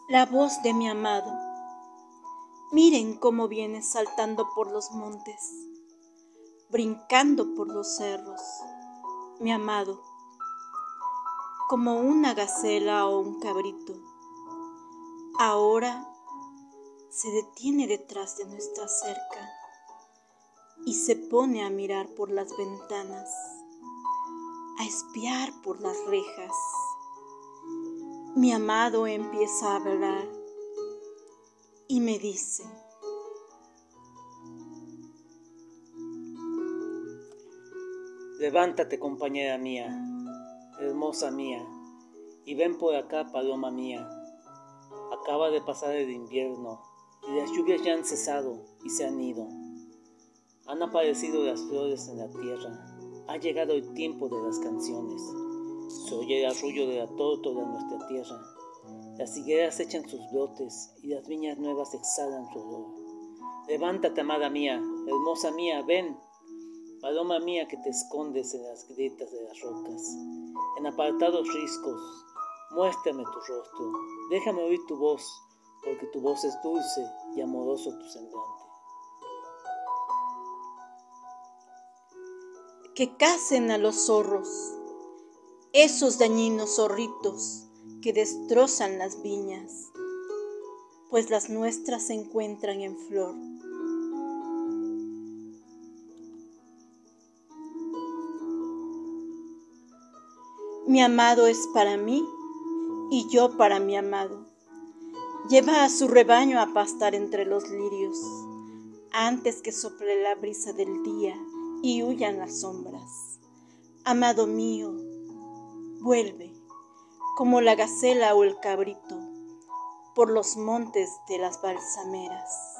La voz de mi amado. Miren cómo viene saltando por los montes, brincando por los cerros, mi amado, como una gacela o un cabrito. Ahora se detiene detrás de nuestra cerca y se pone a mirar por las ventanas, a espiar por las rejas. Mi amado empieza a hablar y me dice: levántate, compañera mía, hermosa mía, y ven por acá, paloma mía. Acaba de pasar el invierno y las lluvias ya han cesado y se han ido. Han aparecido las flores en la tierra. Ha llegado el tiempo de las canciones. Se oye el arrullo de la tórtola en nuestra tierra. Las higueras echan sus brotes y las viñas nuevas exhalan su olor. Levántate, amada mía, hermosa mía, ven. Paloma mía que te escondes en las grietas de las rocas, en apartados riscos, muéstrame tu rostro, déjame oír tu voz, porque tu voz es dulce y amoroso tu semblante. que cacen a los zorros, esos dañinos zorritos que destrozan las viñas, pues las nuestras se encuentran en flor. Mi amado es para mí y yo para mi amado. Lleva a su rebaño a pastar entre los lirios, antes que sople la brisa del día y huyan las sombras. Amado mío, vuelve, como la gacela o el cabrito, por los montes de las balsameras.